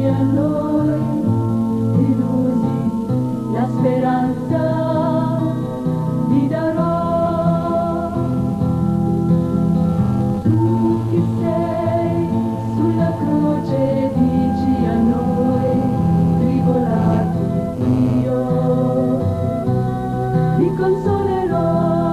a noi, illusi, la speranza ti darò. Tu che sei sulla croce dici a noi, tribolati, io vi consolerò.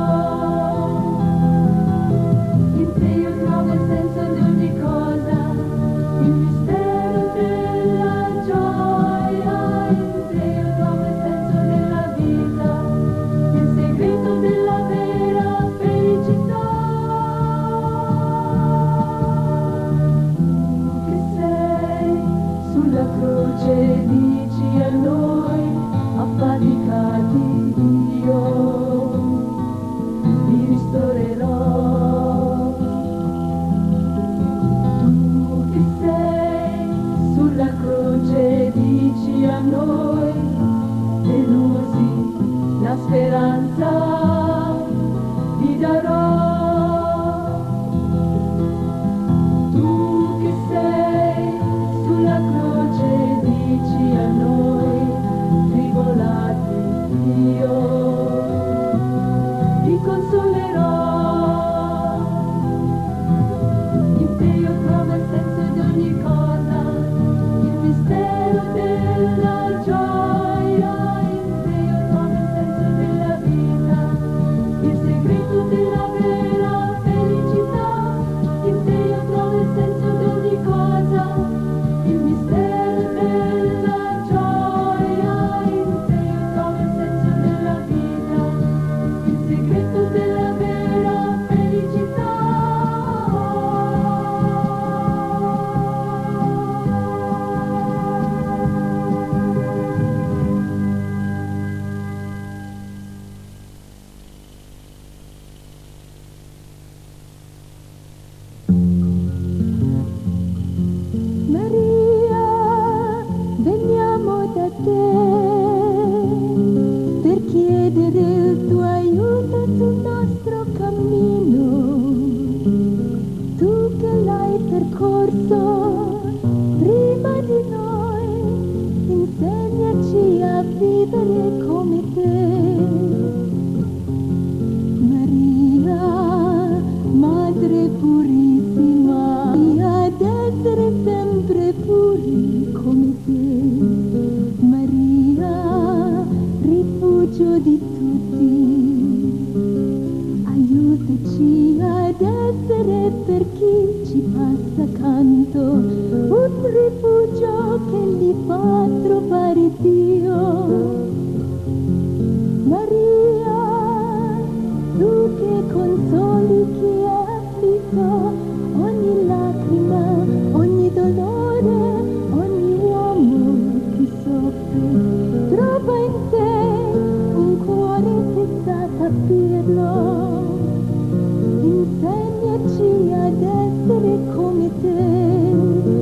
In te io trovo il senso di ogni cosa, il mistero della gioia. In te io trovo il senso della vita, il segreto della vera felicità. Tu che sei sulla croce dici a noi, affaticati, io vi ristorerò. Tu che sei sulla croce dici a noi, delusi, la speranza ti darò. Tu che sei sulla croce dici a noi, tribolati, io ti consolerò. In te io trovo il senso di ogni cosa, il mistero della gioia. In te io trovo il senso della vita, il segreto della vera felicità. In te io trovo il senso di ogni cosa, il mistero della gioia. In te io trovo il senso della vita, il segreto della vera felicità. Maria, veniamo da te per chiedere il tuo aiuto sul nostro cammino. Tu che l'hai percorso prima di noi, insegnaci a vivere come te. Maria, Madre purissima, ad essere sempre puri come te. Maria, rifugio di tutti, aiutaci ad essere per chi ci passa accanto un rifugio che gli fa trovare Dio. Maria, tu che consoli chi è afflitto, ogni lacrima, ogni dolore, ogni uomo che soffre, trova in te un cuore che sa capirlo. Insegnaci ad essere come te.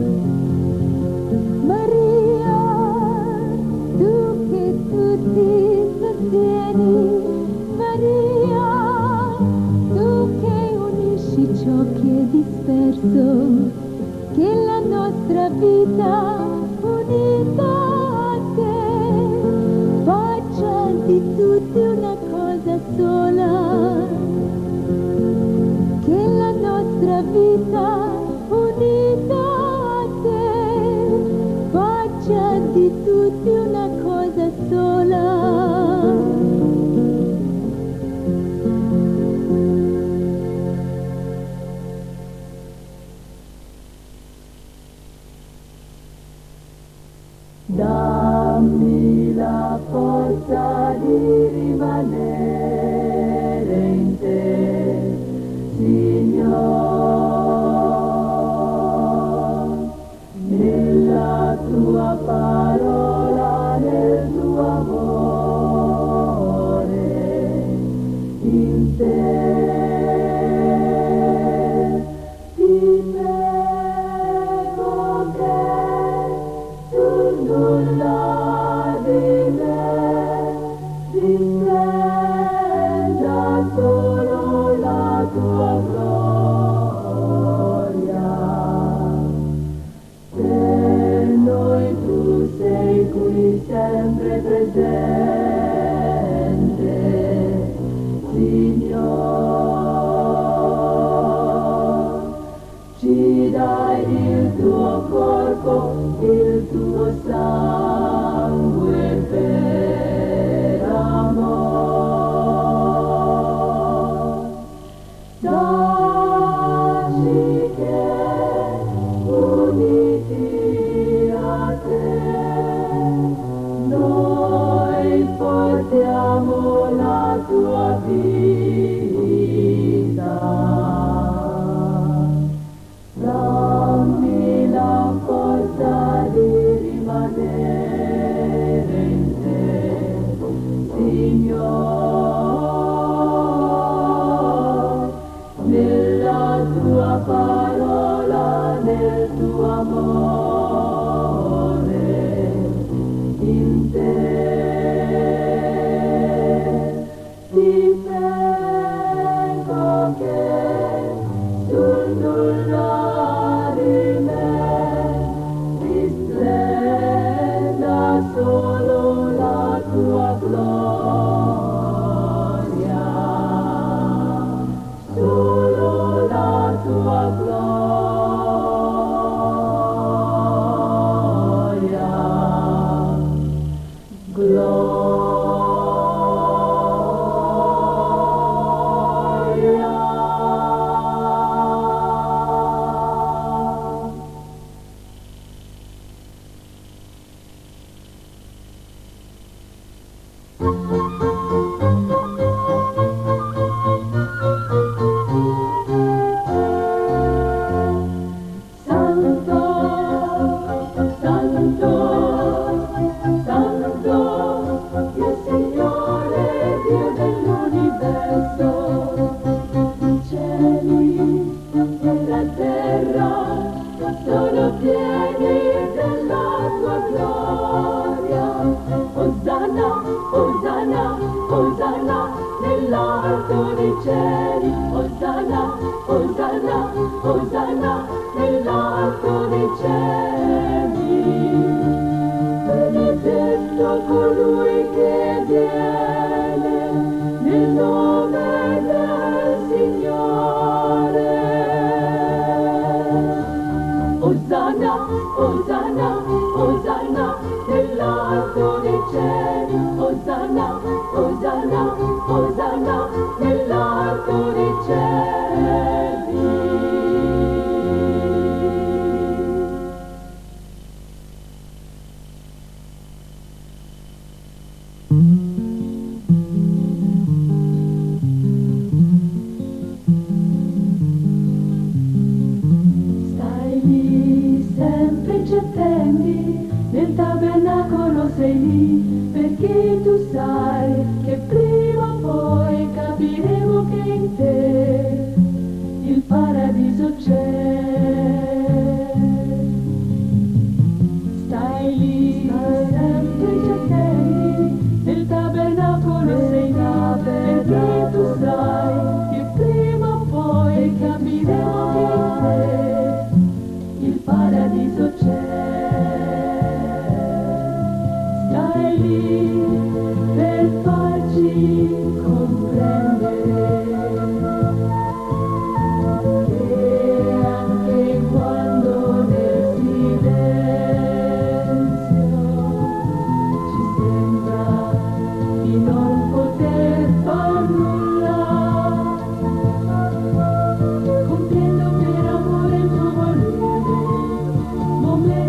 Maria, tu che tutti sostieni. Maria, tu che unisci ciò che è disperso, che la nostra vita unita a te faccia di tutti una cosa sola. Che la nostra vita unita a te faccia di tutti una cosa sola. Dammi la forza di rimanere in te, Signore, nella tua parola, nel tuo amore, in te. Ti prego che sul nulla di me discenda solo la tua gloria. Se noi corpo, il tuo sangue per amor. Dacci che uniti a te noi portiamo la tua vita. Dammi la forza di rimanere in te, Signore, nella tua parola, nel tuo amore, in te. Ti prego che sul nulla di me risplenda solo la tua gloria, solo la tua gloria, Santo, Santo, Santo, il Signore Dio dell'universo, i cieli e la terra sono pieni della tua gloria. Osanna, Osanna, Osanna, nell'alto dei cieli. Osanna, Osanna, Osanna, nell'alto dei cieli. Benedetto colui che viene nel nome del Signore. Osanna, Osanna, Osanna, nell'alto dei cieli. Osanna, Osanna, Osanna, nell'alto dei cieli. Stai lì, sempre ci attendi, nel tabernacolo sei lì, perché tu sai che prima o poi capiremo che in te il paradiso c'è. Stai lì, sempre ci attendi, nel tabernacolo sei lì, perché tu sai che prima o poi capiremo che in te il paradiso c'è. Stai lì per farci comprendere che anche quando nel silenzio ci sembra di non poter far nulla, compiendo per amore il tuo volere, momento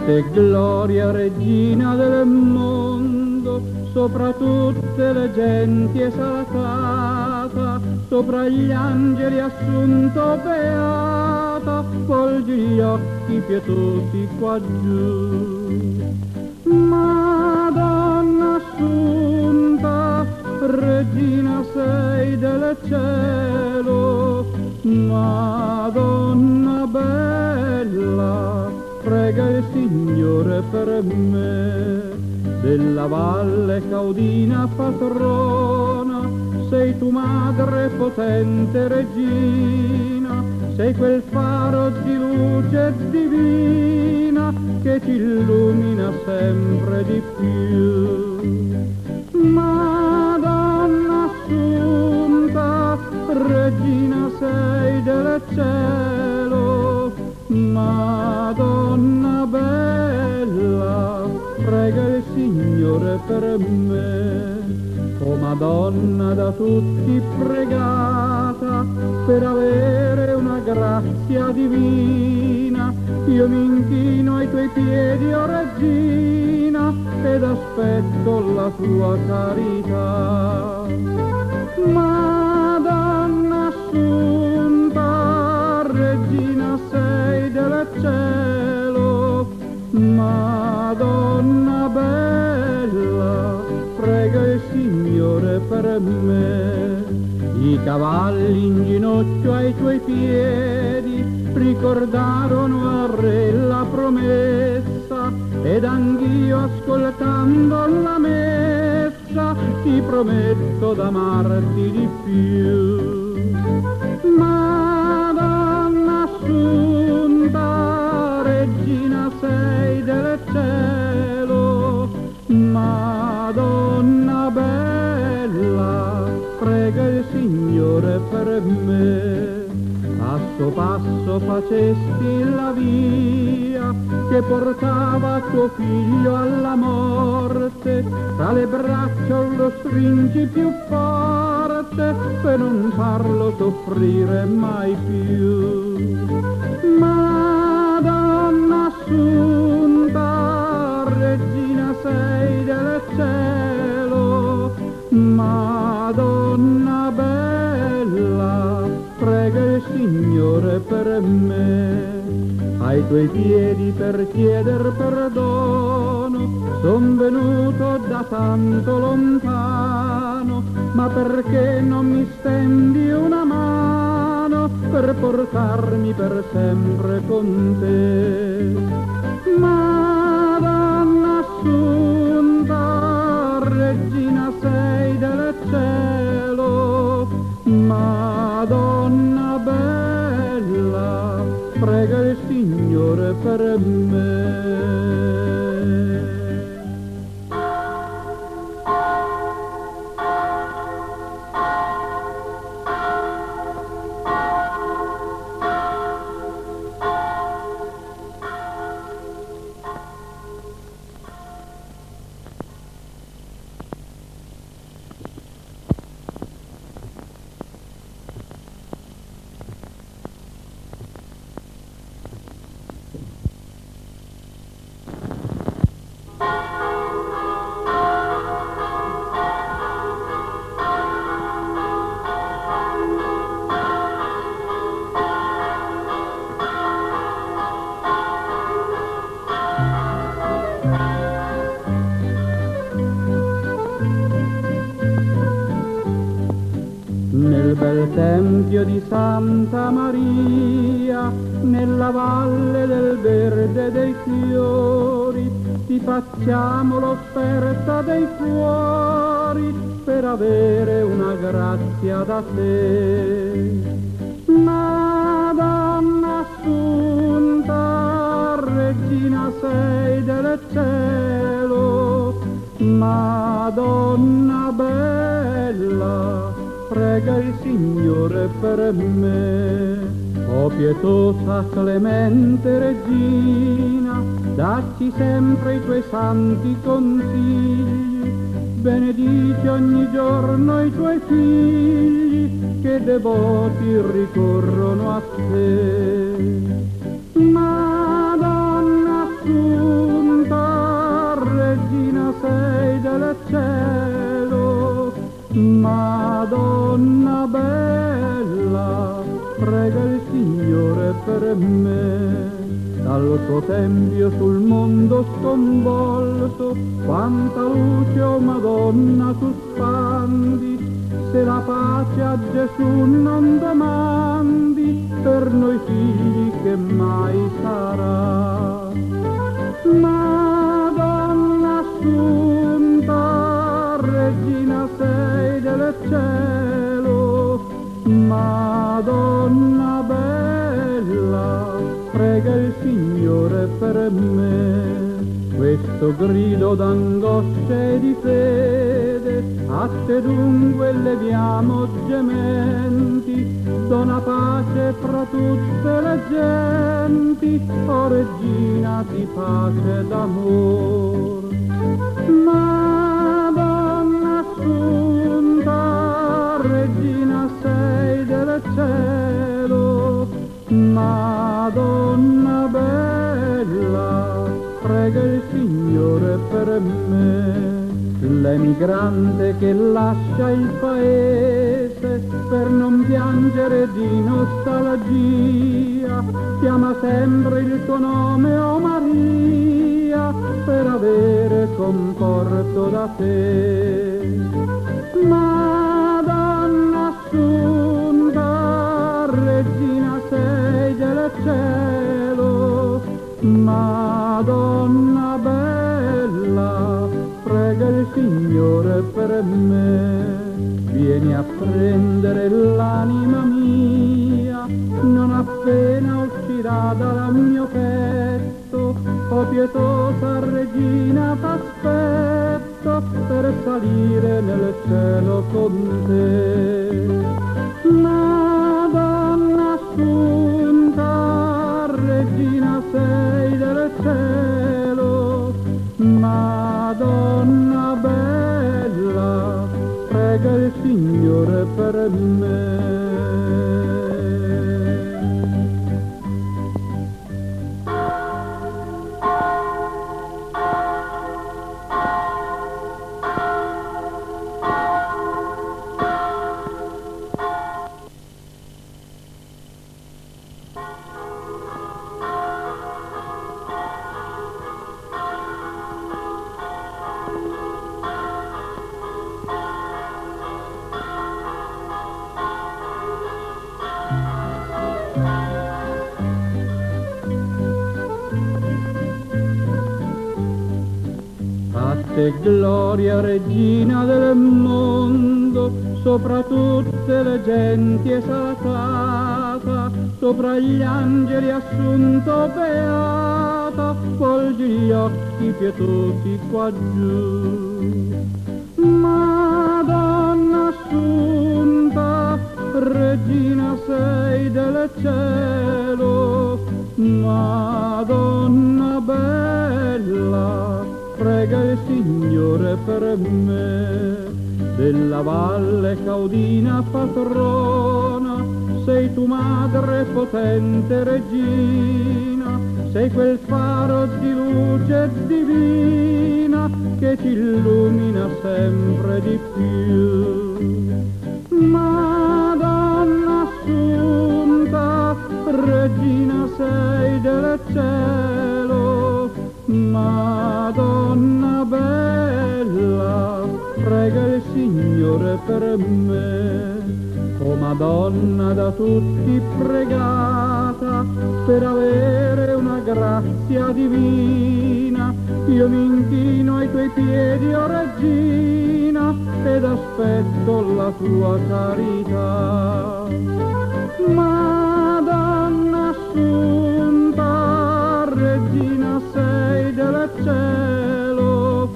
te gloria regina del mondo, sopra tutte le genti esaltata, sopra gli angeli assunto beata, volgi gli occhi pietosi qua giù. Madonna assunta, regina sei del cielo, Madonna bella, prega il Signore per me. Della valle caudina patrona, sei tu madre potente regina, sei quel faro di luce divina che ti illumina sempre di più. Madonna assunta, regina sei del cielo, Madonna bella, prega il Signore per me. O Madonna da tutti pregata, per avere una grazia divina, io mi inchino ai tuoi piedi, o regina, ed aspetto la tua carità. Madonna assunta, regina sei del cielo, Madonna bella, prega il Signore per me. I cavalli in ginocchio ai tuoi piedi ricordarono al re la promessa, ed anch'io ascoltando la messa ti prometto d'amarti di più. Madonna assunta, regina sei del cielo, Madonna bella, prega il Signore per me. Passo passo facesti la via che portava tuo figlio alla morte, tra le braccia lo stringi più forte per non farlo soffrire mai più. Madonna assunta, regina sei del cielo, Madonna bella, prega il Signore per me. Ai tuoi piedi per chieder perdono son venuto da tanto lontano, ma perché non mi stendi una mano per portarmi per sempre con te? Madonna assunta, regina sei del cielo, Madonna bella, prega il Signore per me. Nel bel tempio di Santa Maria, nella valle del verde dei fiori, ti facciamo l'offerta dei cuori per avere una grazia da te. Madonna assunta, regina sei del cielo, Madonna bella, prega il Signore per me. O pietosa clemente regina, dacci sempre i tuoi santi consigli, benedici ogni giorno i tuoi figli che devoti ricorrono a te. Madonna Assunta, regina sei del cielo, Madonna bella, prega il Signore per me. Dal suo tempio sul mondo sconvolto, quanta luce, oh Madonna, tu spandi. Se la pace a Gesù non domandi, per noi figli che mai sarà. Madonna Assunta, regina sei del cielo, Madonna bella, prega il Signore per me. Questo grido d'angoscia e di fede, a te dunque leviamo gementi, dona pace fra tutte le genti, o regina di pace ed amor. Madonna Assunta, regina sei del cielo, Madonna bella, prega il Signore per me. L'emigrante che lascia il paese per non piangere di nostalgia, chiama sempre il tuo nome, oh Maria, per avere conforto da te. Madonna Assunta, regina sei del cielo, Madonna bella, prega il Signore per me. Vieni a prendere l'anima mia, non appena uscirà dal mio petto, o pietosa regina t'aspetto, per salire nel cielo con te. Madonna Assunta, regina sei del cielo, Madonna bella, prega il Signore per me. te gloria regina del mondo, sopra tutte le genti esaltata, sopra gli angeli assunto beata, volgi gli occhi pietosi qua giù. Madonna assunta, regina sei del cielo, Madonna bella, prega il Signore per me. Della valle caudina patrona, sei tu madre potente regina, sei quel faro di luce divina che ci illumina sempre di più. Madonna assunta, regina sei del cielo, Madonna bella, prega il Signore per me. O Madonna da tutti pregata, per avere una grazia divina, io mi inchino ai tuoi piedi, o regina, ed aspetto la tua carità. Madonna assunta, regina sei del cielo,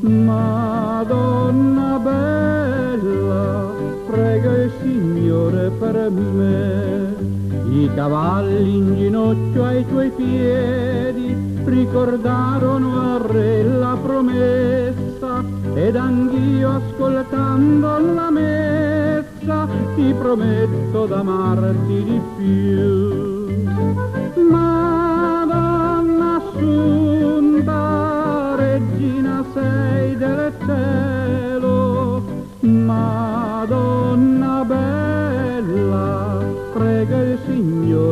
Madonna bella, prega il Signore per me. I cavalli in ginocchio ai tuoi piedi ricordarono al re la promessa, ed anch'io ascoltando la messa ti prometto d'amarti di più. Madonna assunta,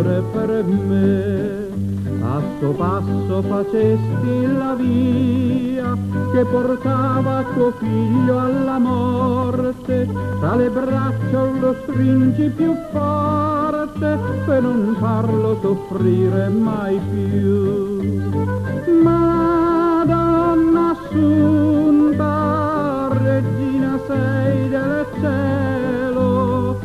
Signore, per me. A sto passo facesti la via che portava tuo figlio alla morte, tra le braccia lo stringi più forte per non farlo soffrire mai più. Madonna Assunta, regina sei del cielo,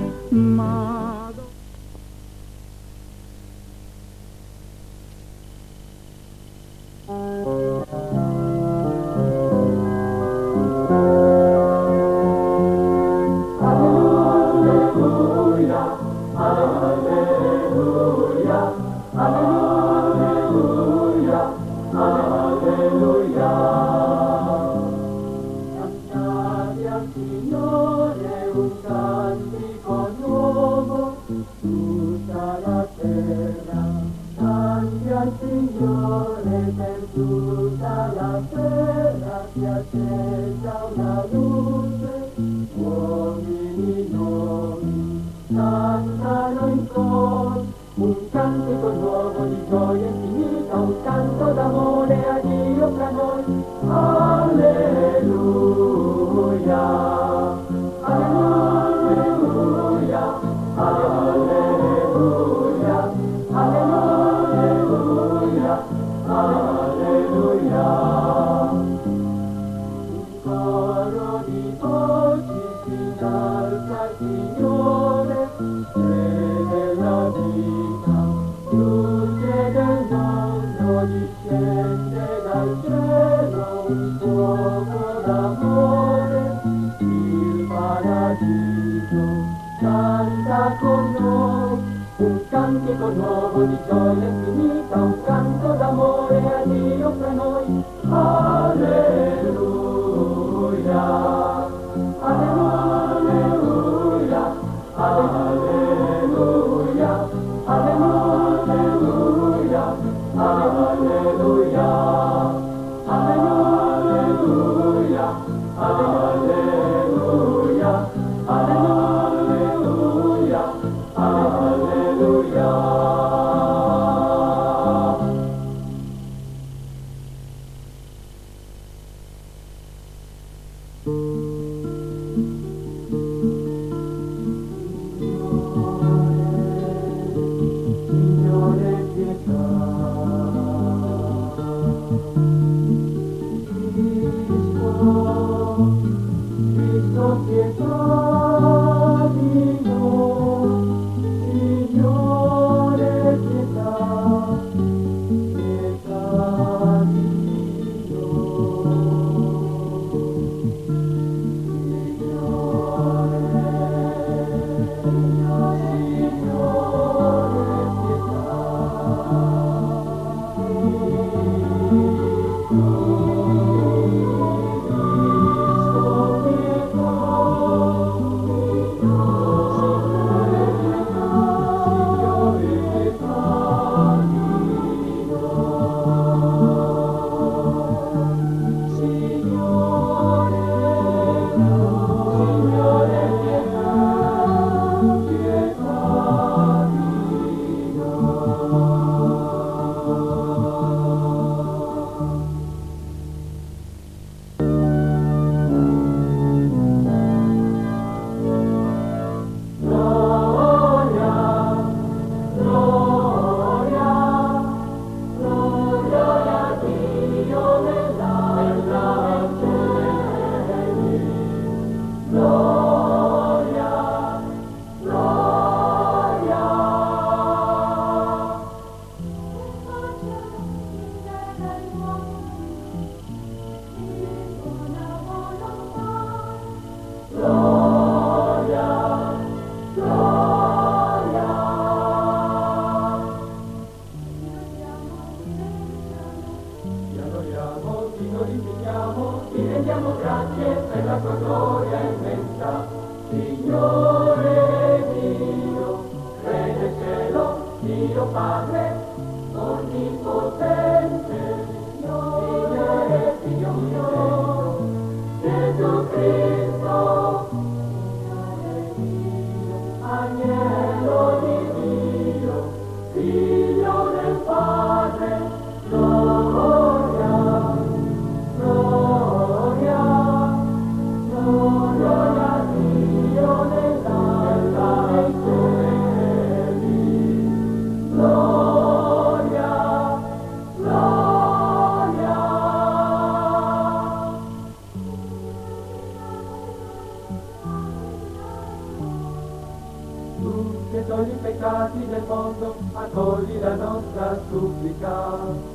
Che togli i peccati del mondo, accogli la nostra supplica.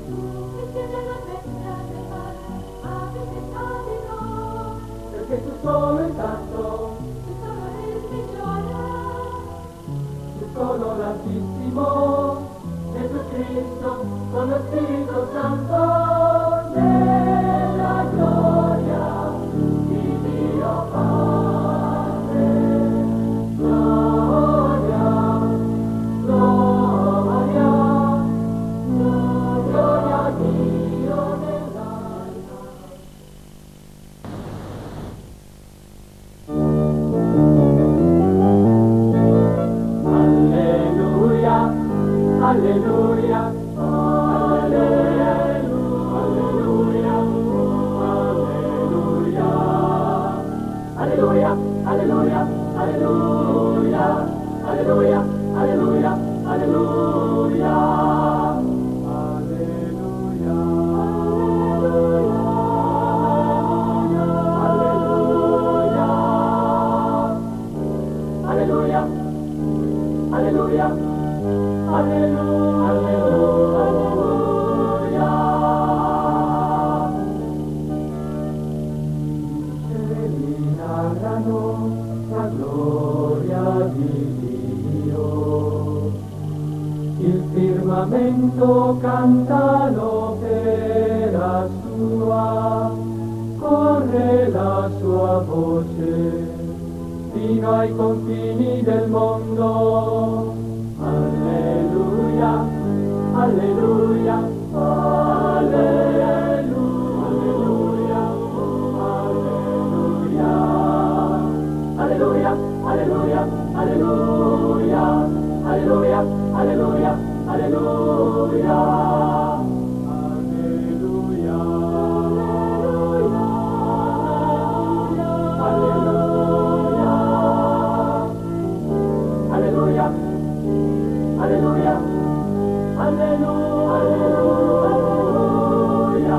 Perché tu solo e tanto, tu solo l'Altissimo, Gesù Cristo, con lo Spirito Santo, nella gloria di Dio Padre. Gloria, gloria, gloria a Dio nell'alto. Alleluia, alleluia, alleluia, alleluia, alleluia, alleluia, alleluia, alleluia, alleluia, alleluia, alleluia, alleluia, alleluia, alleluia. Cieli narrano la gloria di Dio, il firmamento canta l'opera sua, corre la sua voce fino ai confini del mondo. Alleluia, alleluia, alleluia, alleluia, alleluia, alleluia, alleluia, alleluia, alleluia, alleluia. Alleluia, alleluia, alleluia.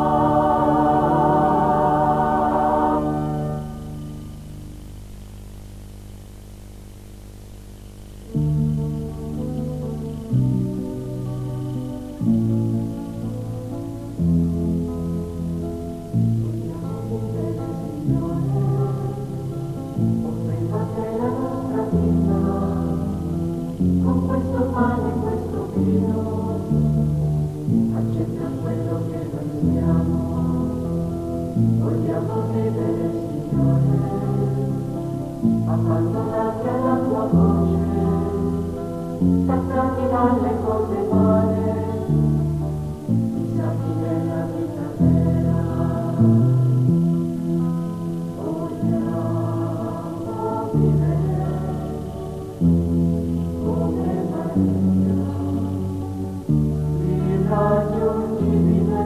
Con questo pane e questo vino, accetta quello che noi siamo. Vogliamo vedere, Signore, abbandonati alla tua voce, staccati dalle cose buone, fissati nella vita vera. Vogliamo vivere come Maria, l'irraggiungibile,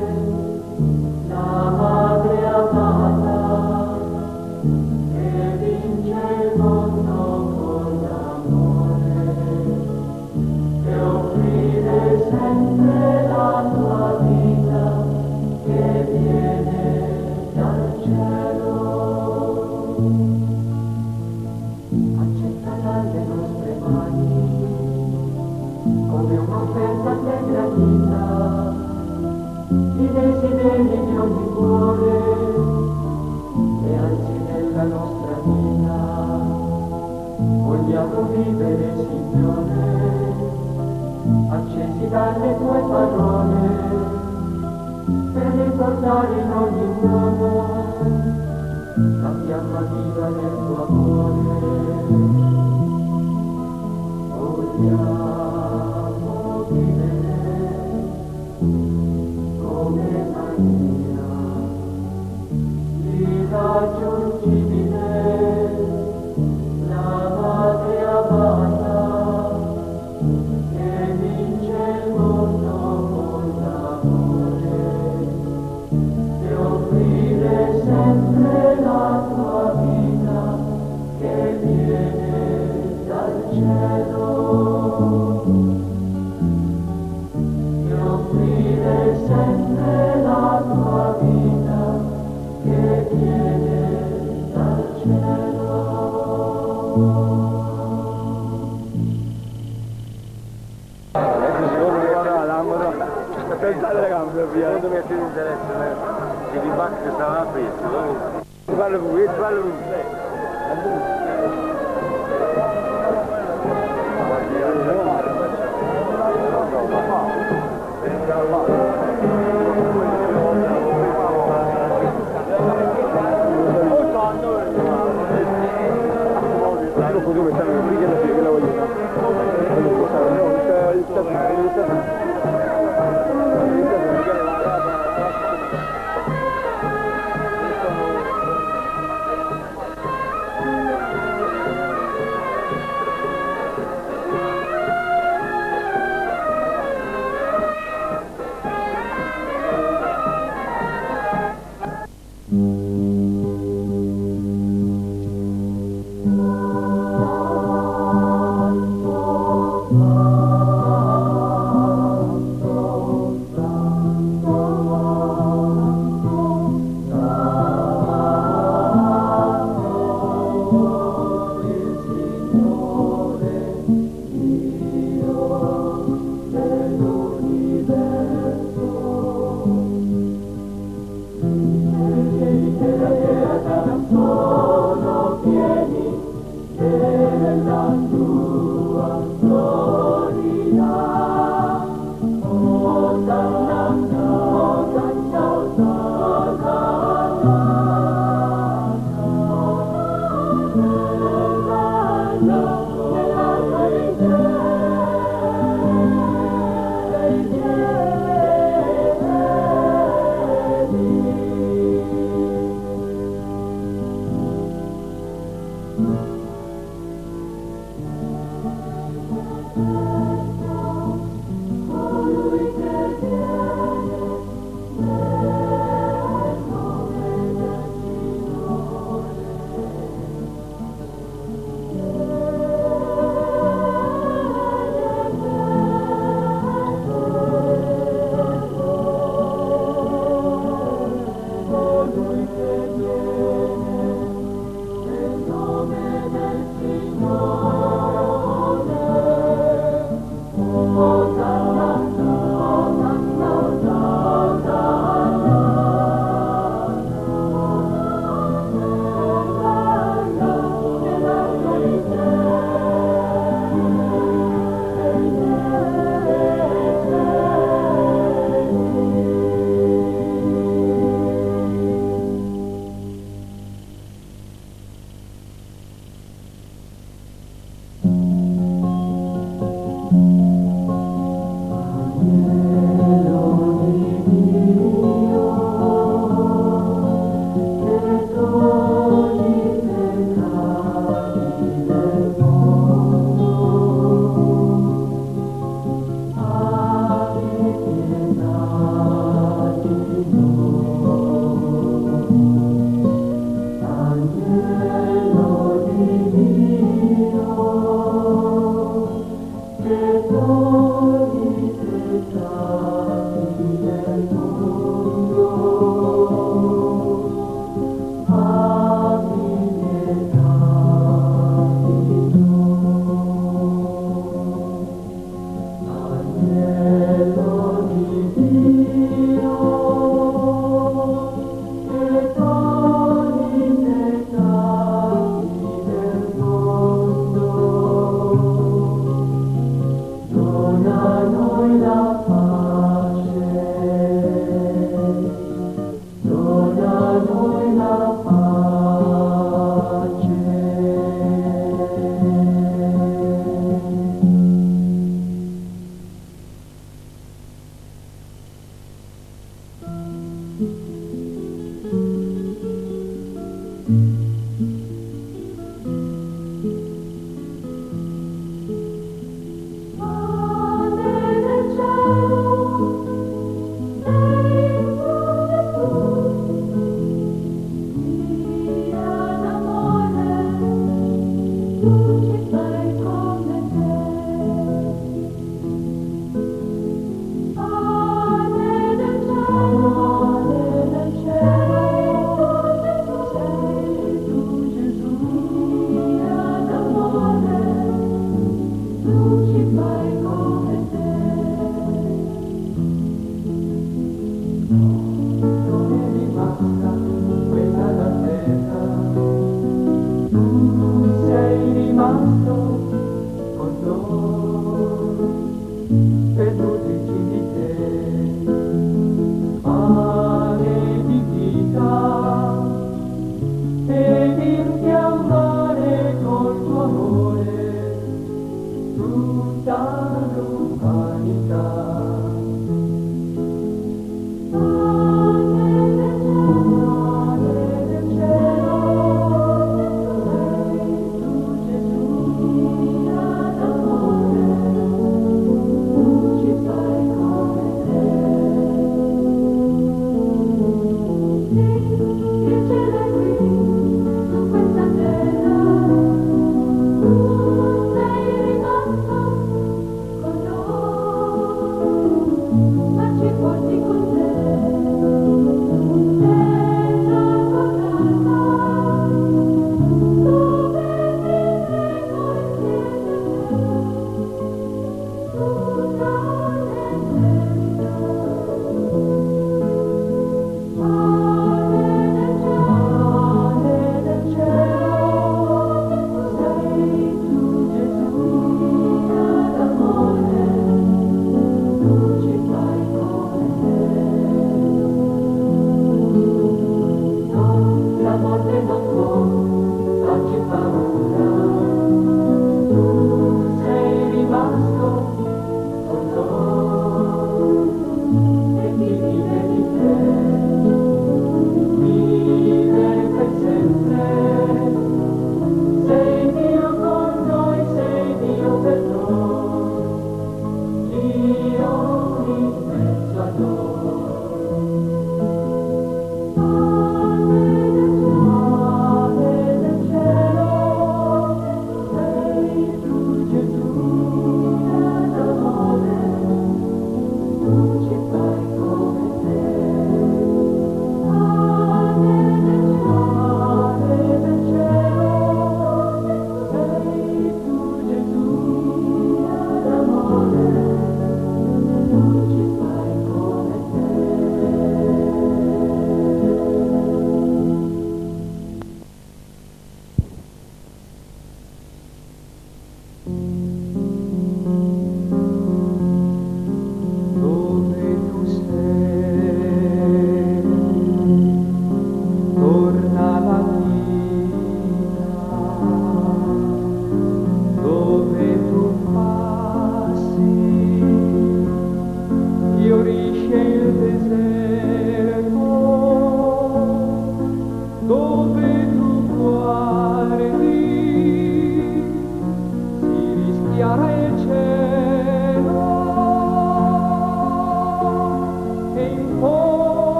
la madre amata, che vince il mondo con l'amore, e offrire sempre la tua vita che viene dal cielo. Accetta dalle nostre mani come un'offerta che gradita i desideri di ogni cuore e alzi nella nostra vita. Vogliamo vivere, Signore, accesi dalle tue parole, per ricordare in ogni uomo la fiamma viva del tuo amore. Vogliamo vivere come Maria, l'irraggiungibile, la madre amata, che vince il mondo con l'amore, e offrire sempre la tua vita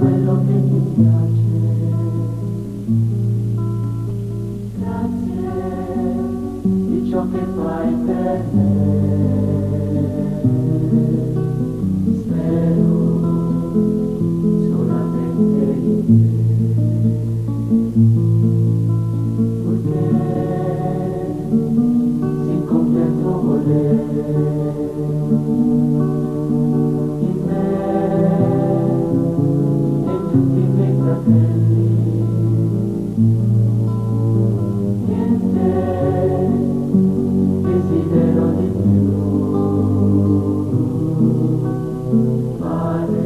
quello che mi piace. Grazie di ciò che fai per me. Spero solamente in te. Purché si compia il tuo volere in me e in tutti i miei fratelli. Niente desidero di più, fare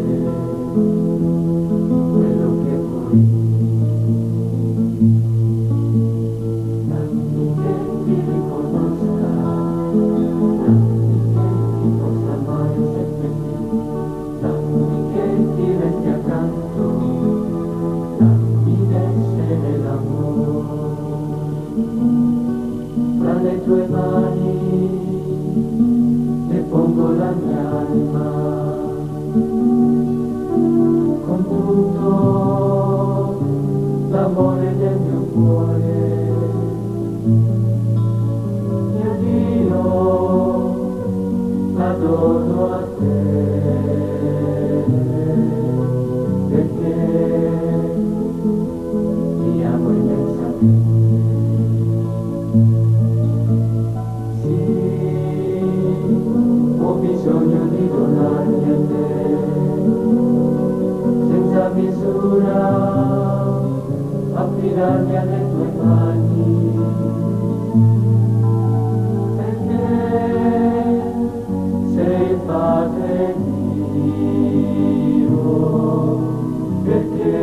quello che vuoi. Dammi che ti riconosca, dammi che ti possa amare sempre più, dammi che ti resti accanto, dammi d'essere l'amore. Tra le tue mani le pongo la mia anima, con tutto l'amore del mio cuore. Mio Dio, la dono a te, perché ti amo immensamente. Sì, ho bisogno di donarmi a te, senza misura, affidarmi alle tue mani, perché sei il Padre mio, perché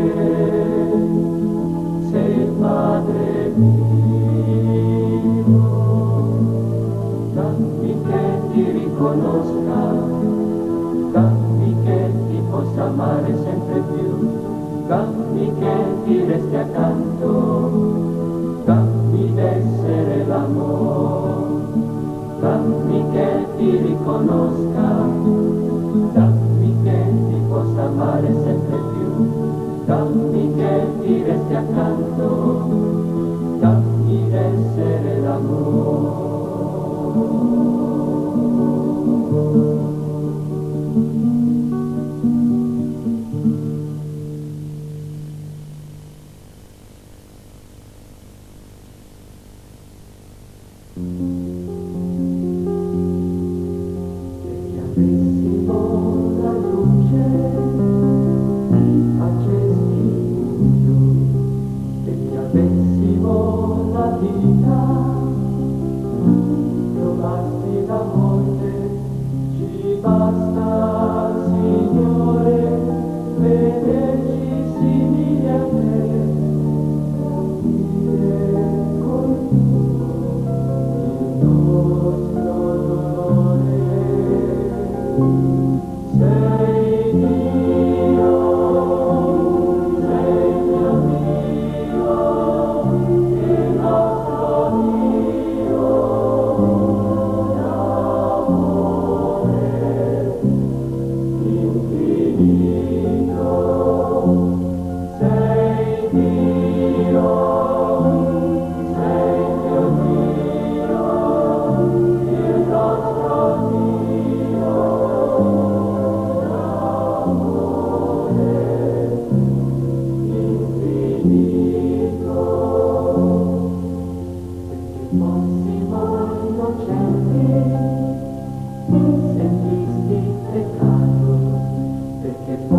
sei il Padre mio. Dammi che ti riconosca, dammi che ti possa amare sempre più, dammi che ti resti accanto, dammi d'essere l'amore, dammi che ti riconosca, dammi che ti possa amare sempre più, dammi che ti resti accanto, dammi d'essere l'amore. Avessimo la luce, mi facesti tu, e che avessimo la vita, trovasti la morte, ci basta, Signore, vederci simili a te, capire col tuo il nostro dolore. Sei Dio, sei mio Dio, il nostro Dio d'amore infinito. Sei Dio, sei mio Dio, il nostro Dio d'amore infinito. Perché fossimo innocenti, sentisti peccato, perché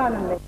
grande.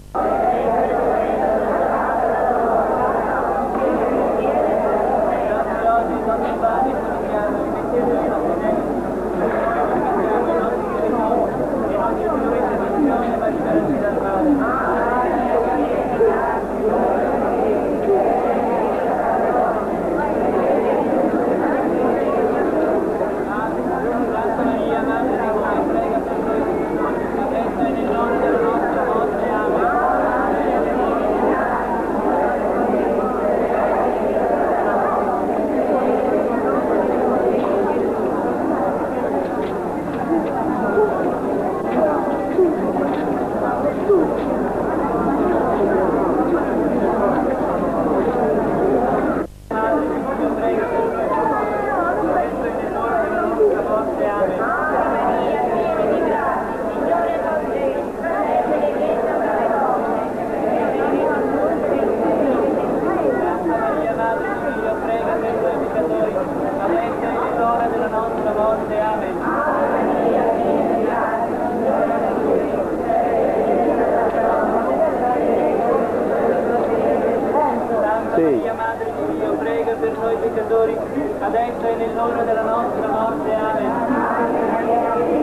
Maria Madre di Dio, prega per noi peccatori, adesso e nell'ora della nostra morte. Amen.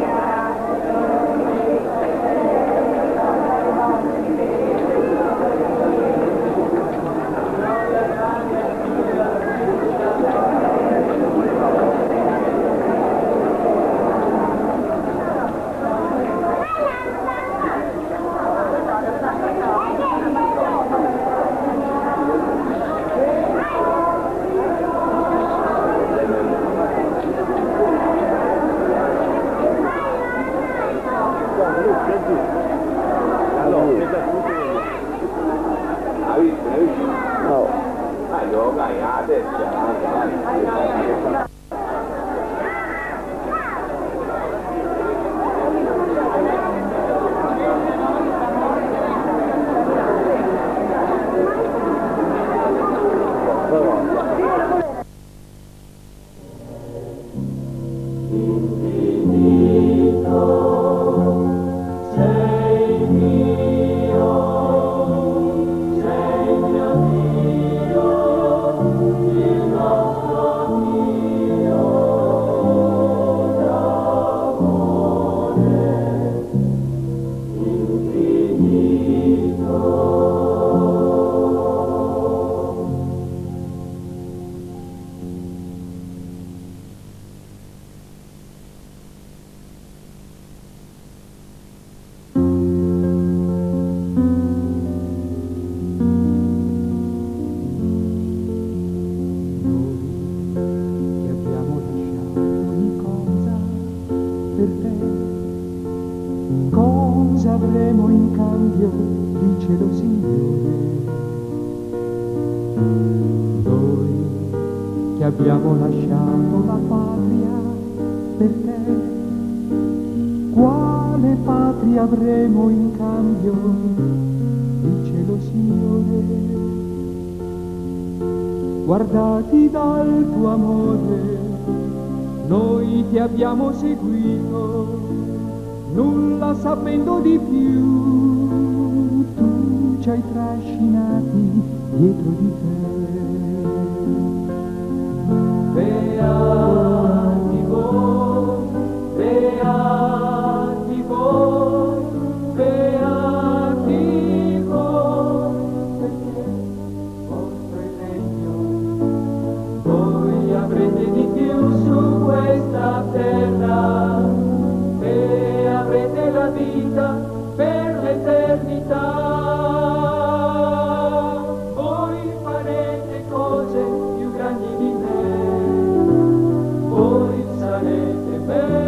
Avremo in cambio, dicelo Signore, noi che abbiamo lasciato la patria per te, quale patria avremo in cambio, dicelo Signore. Guardati dal tuo amore, noi ti abbiamo seguito, nulla sapendo di più, tu ci hai trascinati dietro di te. Beati voi, beati voi, beati voi, perché vostro è il regno, voi avrete di più su questa terra. Avrete la vita per l'eternità. Voi farete cose più grandi di me. Voi sarete me.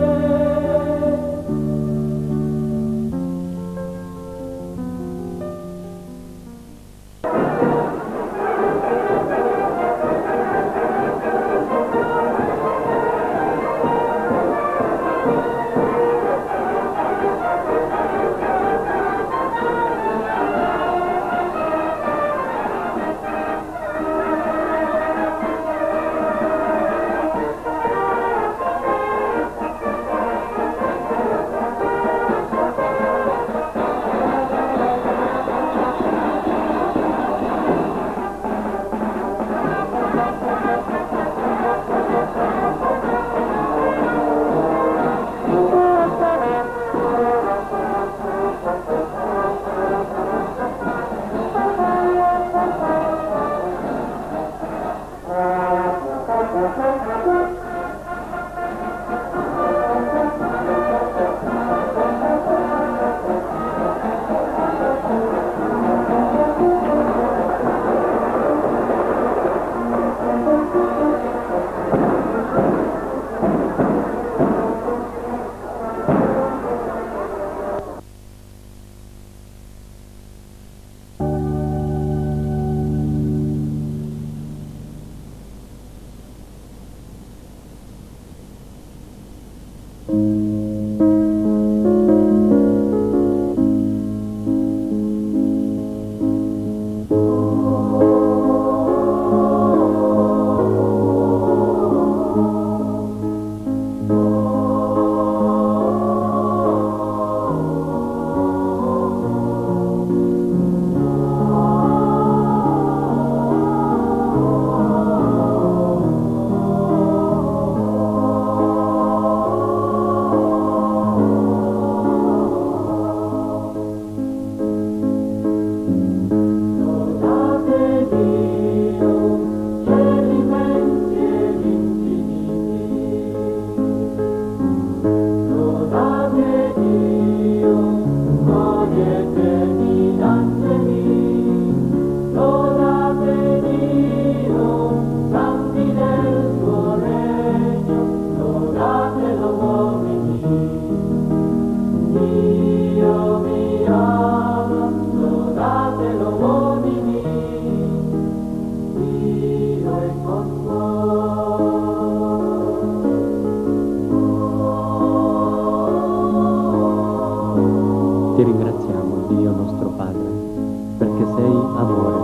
Ti ringraziamo, Dio nostro Padre, perché sei amore.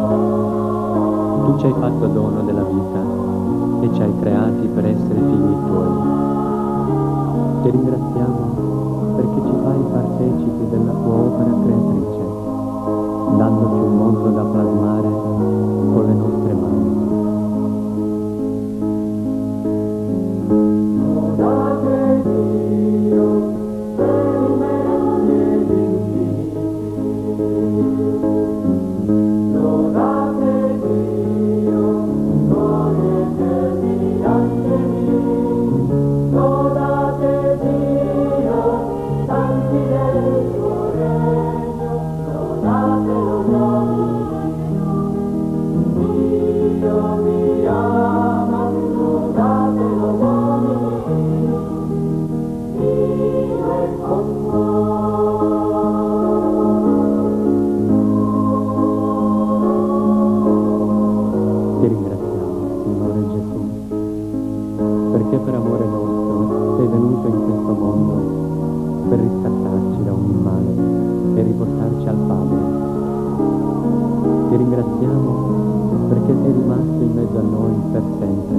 Tu ci hai fatto dono della vita e ci hai creati per essere figli tuoi. Ti ringraziamo perché ci fai partecipi della tua opera creatrice, dandoci un mondo da plasmare con le nostre mani. Ti ringraziamo, Signore Gesù, perché per amore nostro sei venuto in questo mondo per riscattarci da ogni male e riportarci al Padre. Ti ringraziamo perché sei rimasto in mezzo a noi per sempre.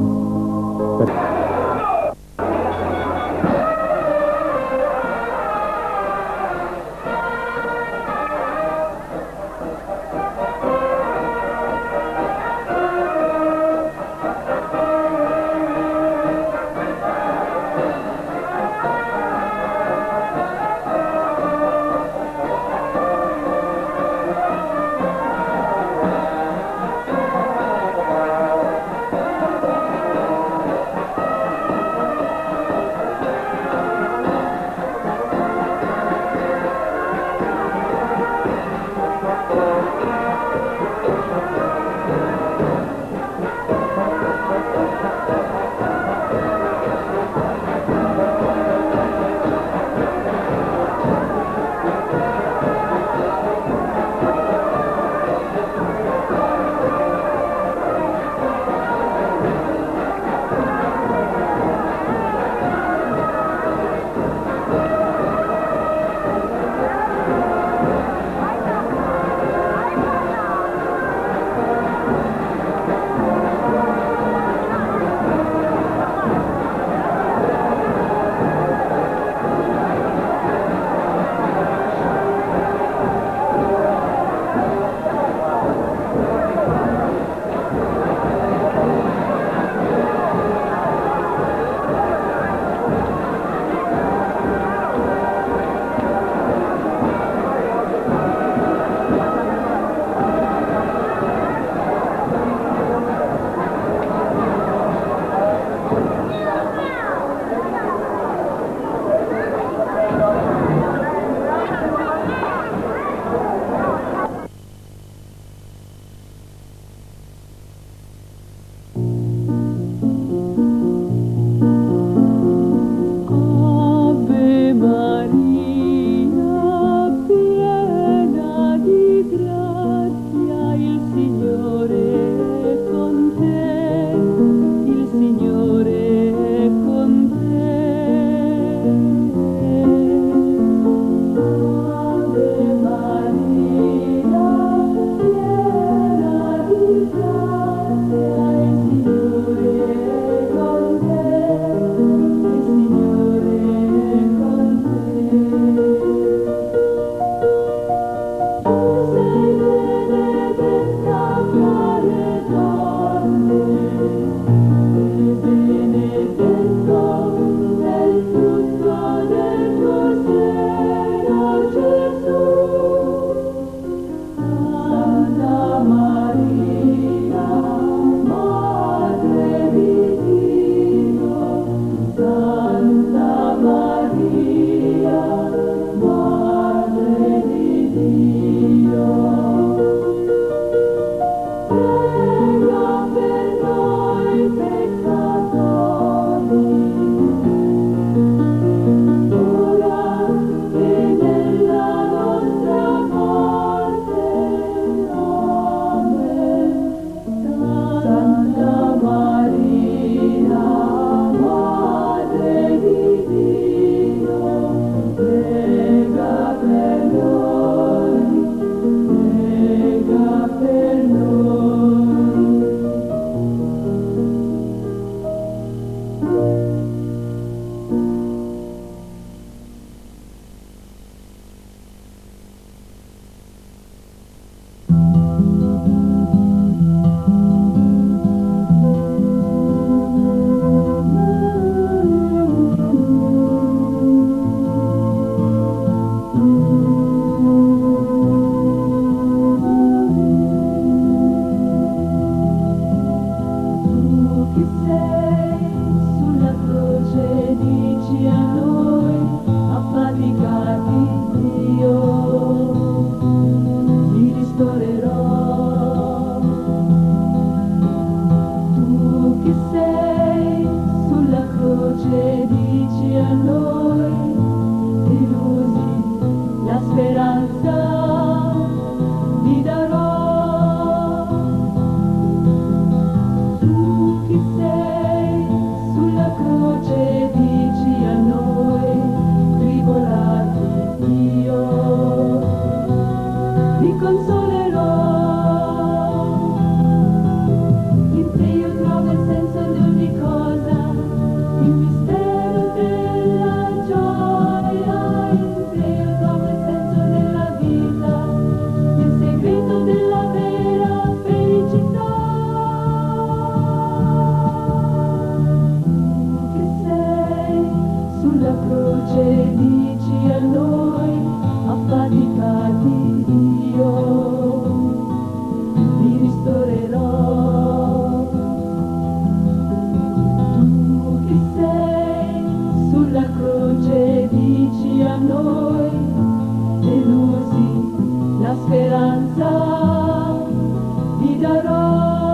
speranza ti darò.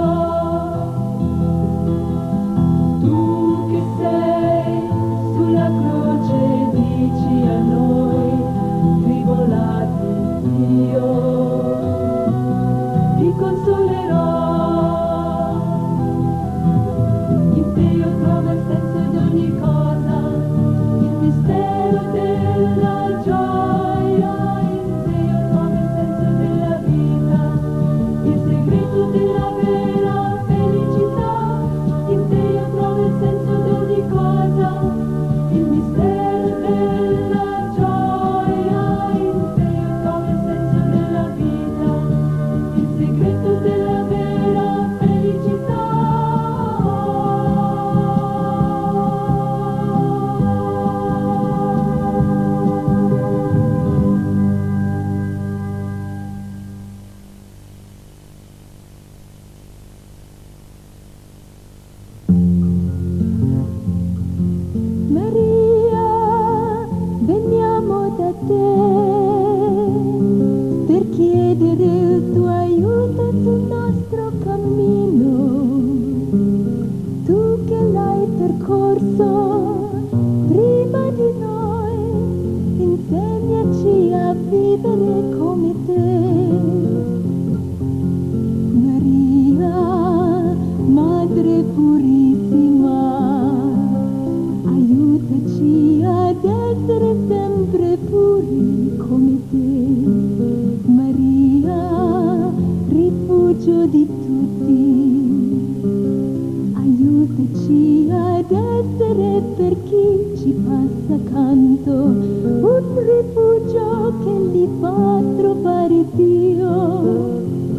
Tu che sei sulla croce dici a noi tribolati, io ti consolerò. In te io trovo il senso di ogni cosa, il mistero della gioia. In te io trovo il senso della vita, il segreto della vera felicità. In te io trovo il senso di ogni cosa, il mistero della gioia. In te io trovo il senso della vita, il segreto della vera felicità. Maria, veniamo da te per chiedere il tuo aiuto sul nostro cammino. Tu che l'hai percorso prima di noi, insegnaci a vivere come te. Maria, Madre purissima, aiutaci ad essere sempre puri come te. Maria, rifugio di tutti, aiutaci ad essere per chi ci passa accanto un rifugio che li fa trovare Dio.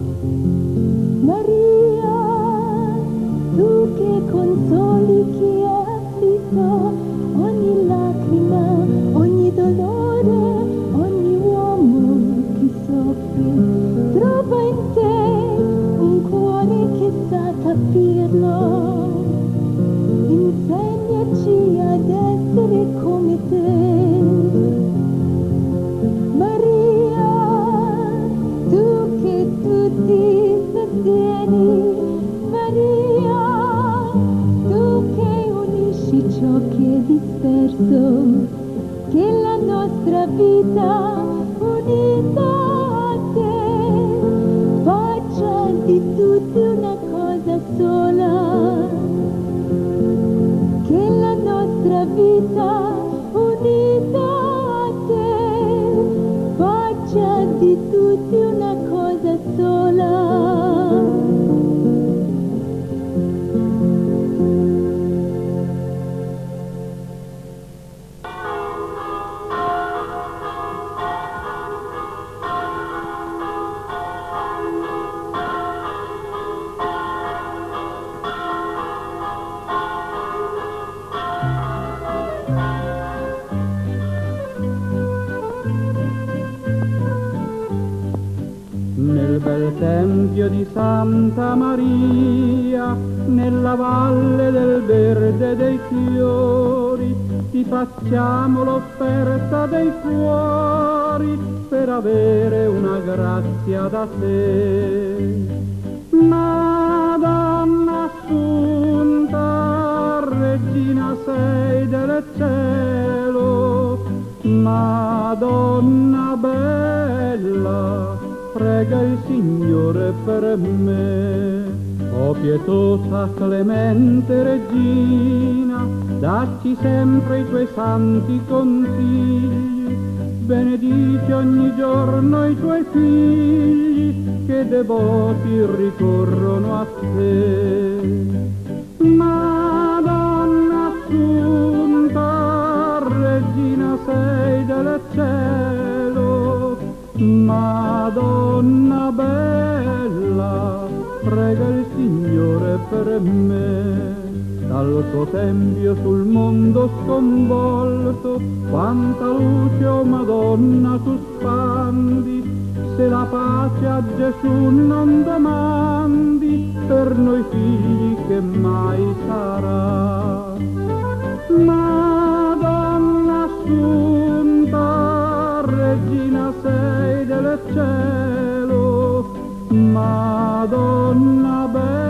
Maria, tu che consoli chi è afflitto, ogni lacrima, ogni dolore, ogni uomo che soffre, trova in te un cuore che sa capirlo. Insegnaci ad essere come te. Maria, tu che tutti sostieni, Maria, tu che unisci ciò che è disperso, che la nostra vita unita a te faccia di tutti una cosa sola, che la nostra vita unita a te faccia di tutti una cosa sola. Nel bel tempio di Santa Maria, nella valle del verde dei fiori, ti facciamo l'offerta dei cuori per avere una grazia da te. Madonna Assunta, Regina sei del cielo, Madonna bella, prega il Signore per me. O pietosa clemente Regina, dacci sempre i tuoi santi consigli, benedici ogni giorno i tuoi figli, che devoti ricorrono a te. Madonna Assunta, Regina sei del cielo, Madonna bella, prega il Signore per me. Dal tuo tempio sul mondo sconvolto, quanta luce, oh Madonna, tu spandi. Se la pace a Gesù non domandi, per noi figli che mai sarà. Madonna Assunta, regina sei del cielo, Madonna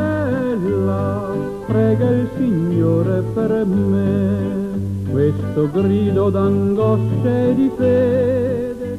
bella, prega il Signore per me, questo grido d'angoscia e di fede.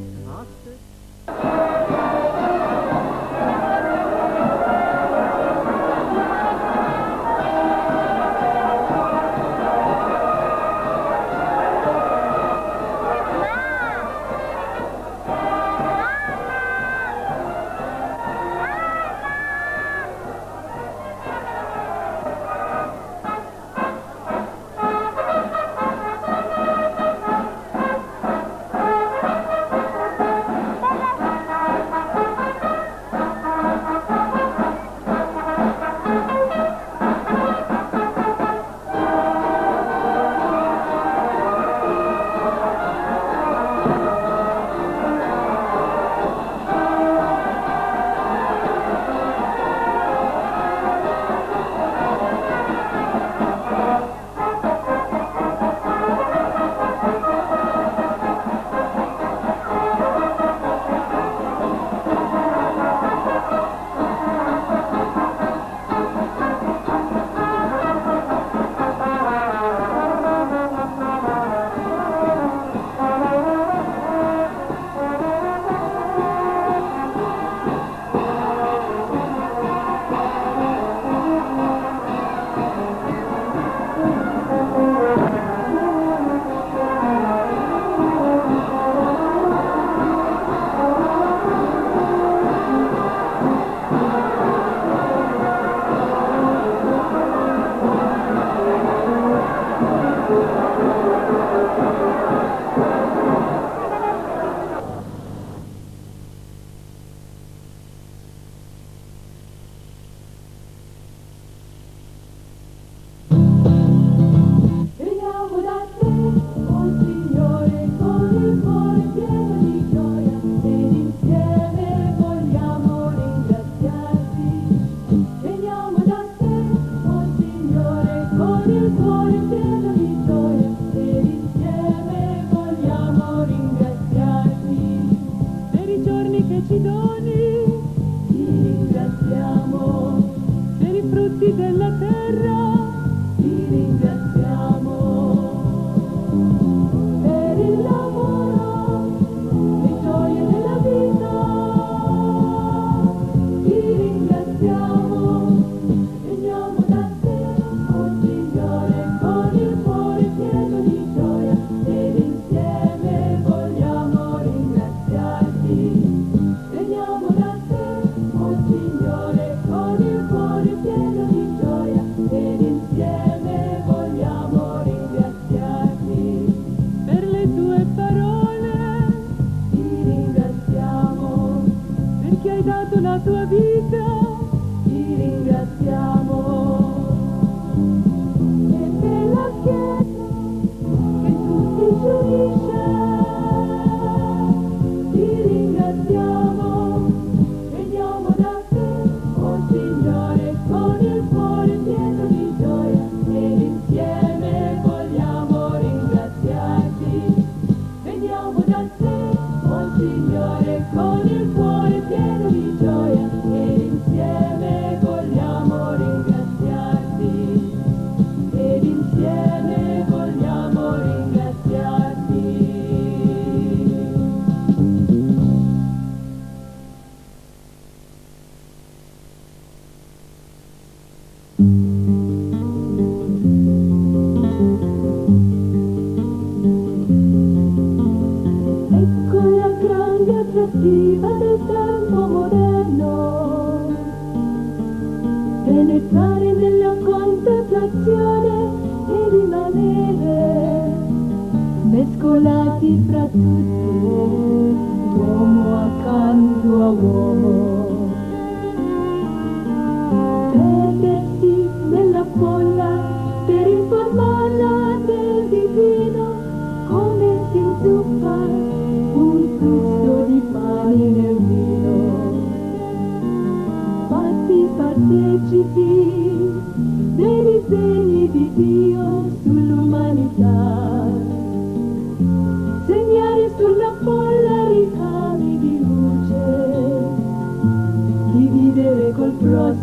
Segnare sulla folla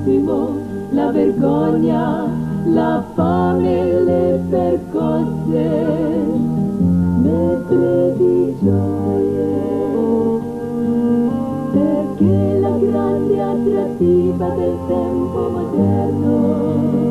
massimo, la vergogna, la fame e le percosse, mentre di gioie, perché la grande attrattiva del tempo moderno